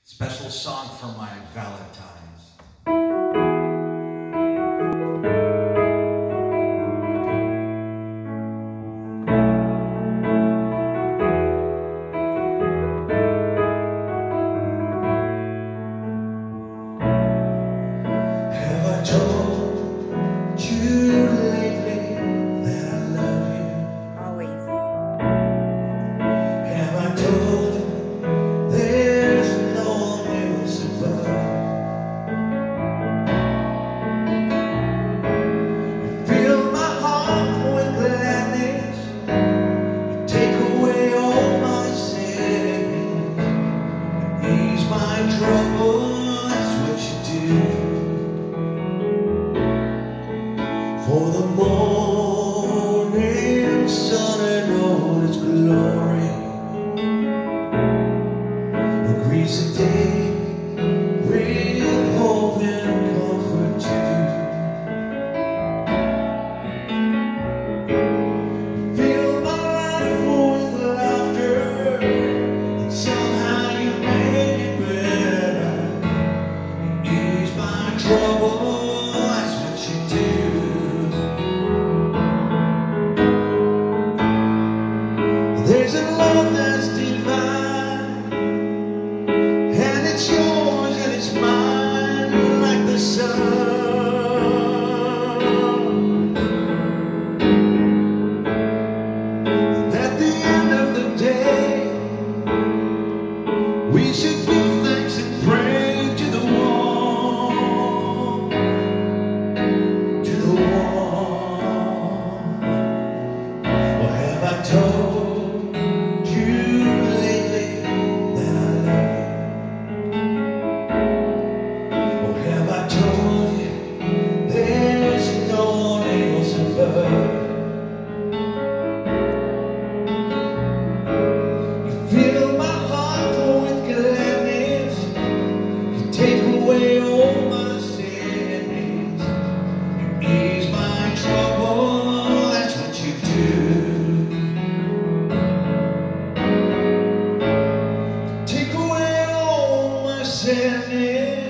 Special song for my Valentines. Have I told you lately that I love you? Always. Have I told you there's no one else above? You fill my heart with gladness. You take away all my sadness. You ease my trouble. That's what you do. For the morning sun and all its glory agrees the day with hope and comfort too. Fill my life with laughter, and somehow you make it better. You ease my trouble, that's what you do. There's a love that's divine, and it's yours and it's mine like the sun. And at the end of the day, we should give thanks and pray to the one, to the one. Well, have I told you fill my heart with gladness. You take away all my sadness. You ease my trouble. That's what you do. Take away all my sadness.